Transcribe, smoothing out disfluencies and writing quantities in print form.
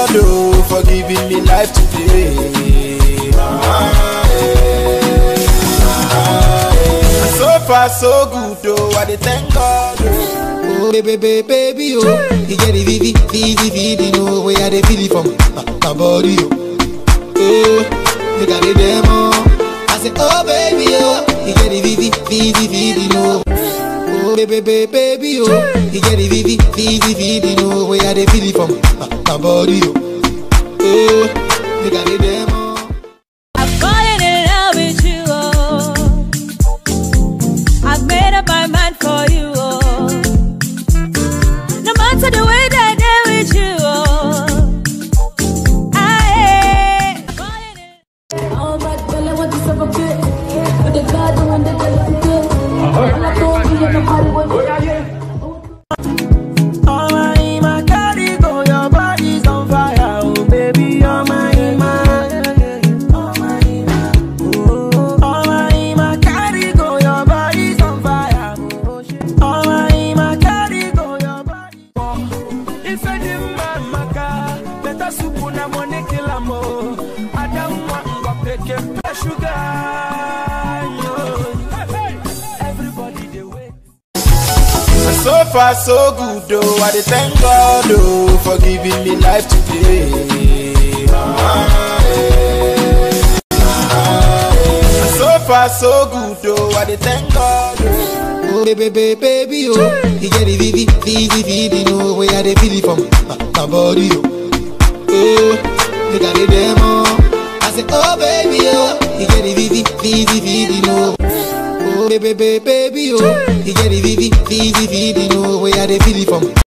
God, oh, for giving me life today. So far so good, oh, I dey thank God, oh. Baby, oh, you get the feeling, oh, where I dey feel it from my body, oh. You got the demo. I say, oh baby, oh, you get the feeling, oh. Baby, oh, you get the feeling, oh, where I dey feel it from my body, oh. You got the demo. I'm falling in love with you, oh. I've made up my mind for you, oh. No matter the way that I did with you, oh. I ain't falling in. All that girl, I want to suffocate. But the God, the one that I love to get. All I told you, you're the party one. My carry go, your body's on fire, oh baby, you're my oh my carry go, your body's on fire, oh my carry go, your body. If I didn't my car, better soup on a money kill a mo. I don't want to pick a sugar. Everybody they wait. So far so good, oh, I dey thank God, oh, for giving me life today. So far so good, oh, I dey thank God, oh. Baby, oh, you get the feeling, oh, where I dey feel it from my body, oh. You got the demo. I say, oh baby, oh, you get the feeling, oh. Baby, oh, you get the feeling, oh, where I dey feel it from